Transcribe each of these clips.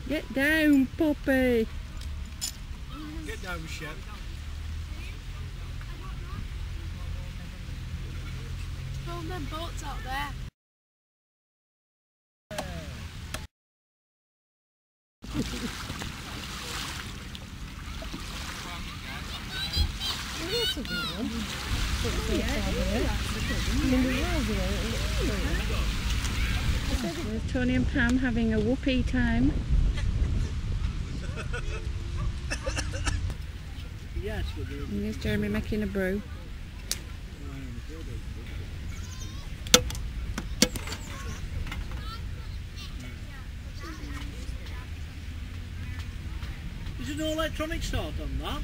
Get down, Poppy. Get down, Michelle. All them boats out there. That's a good one. There's Tony and Pam having a whoopee time. And there's Jeremy making a brew. Is there no electronic start on that?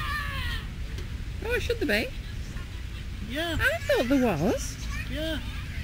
Oh, should there be? Yeah. I thought there was. Yeah.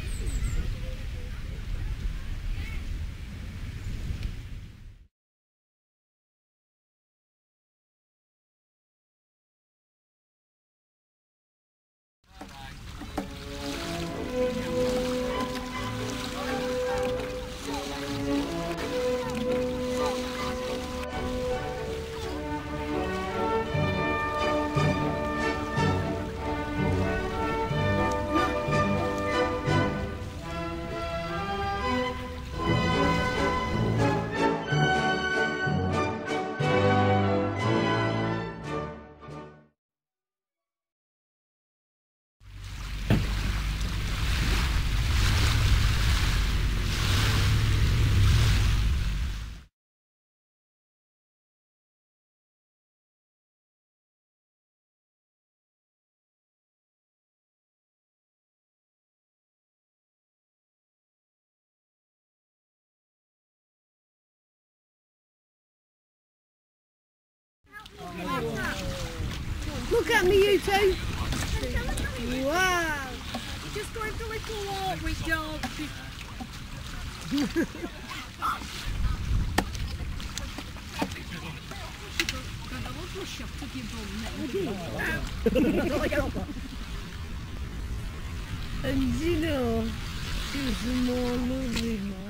Look at me, you two. Wow. We're just going for a little walk with George. And you know, she's more lovely.